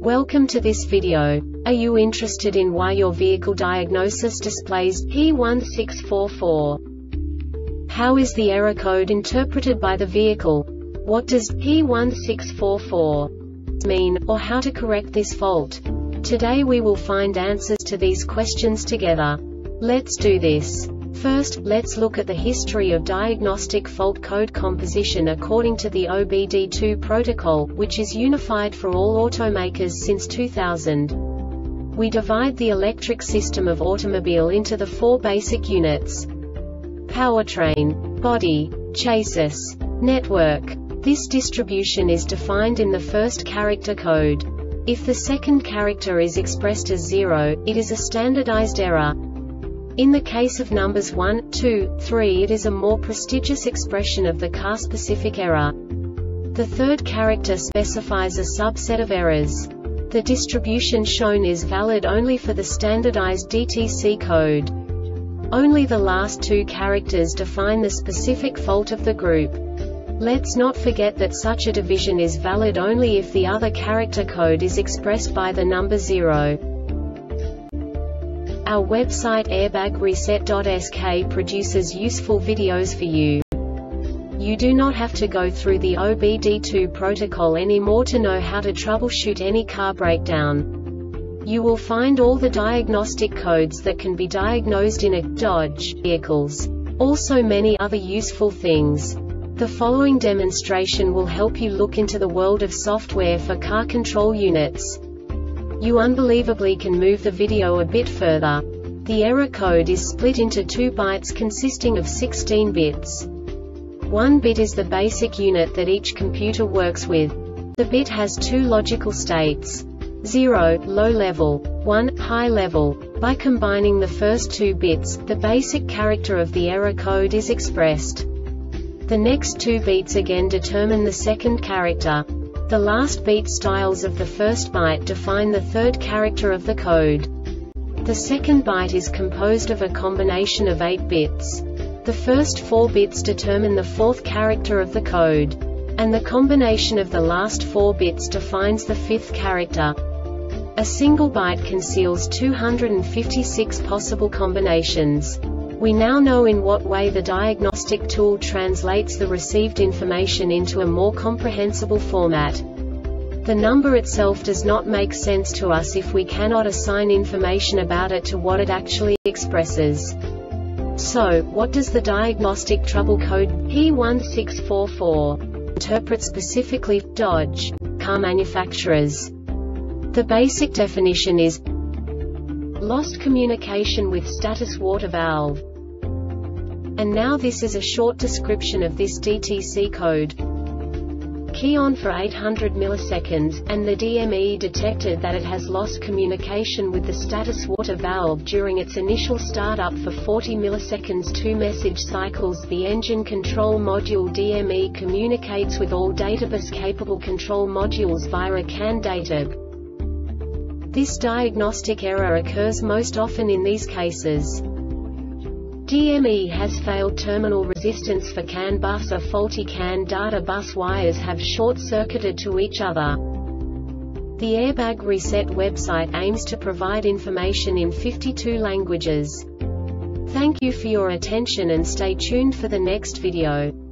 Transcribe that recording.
Welcome to this video. Are you interested in why your vehicle diagnosis displays P1644? How is the error code interpreted by the vehicle? What does P1644 mean, or how to correct this fault? Today we will find answers to these questions together. Let's do this. First, let's look at the history of diagnostic fault code composition according to the OBD2 protocol, which is unified for all automakers since 2000. We divide the electric system of automobile into the four basic units: powertrain, body, chassis, network. This distribution is defined in the first character code. If the second character is expressed as 0, it is a standardized error. In the case of numbers 1, 2, 3, it is a more prestigious expression of the car-specific error. The third character specifies a subset of errors. The distribution shown is valid only for the standardized DTC code. Only the last two characters define the specific fault of the group. Let's not forget that such a division is valid only if the other character code is expressed by the number 0. Our website airbagreset.sk produces useful videos for you. You do not have to go through the OBD2 protocol anymore to know how to troubleshoot any car breakdown. You will find all the diagnostic codes that can be diagnosed in a Dodge vehicles. Also many other useful things. The following demonstration will help you look into the world of software for car control units. You unbelievably can move the video a bit further. The error code is split into 2 bytes consisting of 16 bits. 1 bit is the basic unit that each computer works with. The bit has 2 logical states: 0, low level, 1, high level. By combining the first 2 bits, the basic character of the error code is expressed. The next 2 beats again determine the second character. The last beat styles of the first byte define the third character of the code. The second byte is composed of a combination of 8 bits. The first 4 bits determine the fourth character of the code. And the combination of the last 4 bits defines the fifth character. A single byte conceals 256 possible combinations. We now know in what way the diagnostic tool translates the received information into a more comprehensible format. The number itself does not make sense to us if we cannot assign information about it to what it actually expresses. So, what does the diagnostic trouble code P1644 interpret specifically for Dodge car manufacturers? The basic definition is lost communication with status water valve. And now this is a short description of this DTC code. Key on for 800 milliseconds, and the DME detected that it has lost communication with the status water valve during its initial startup for 40 milliseconds. 2 message cycles. The engine control module DME communicates with all databus capable control modules via a CAN data. This diagnostic error occurs most often in these cases: DME has failed terminal resistance for CAN bus, or faulty CAN data bus wires have short-circuited to each other. The Airbag Reset website aims to provide information in 52 languages. Thank you for your attention and stay tuned for the next video.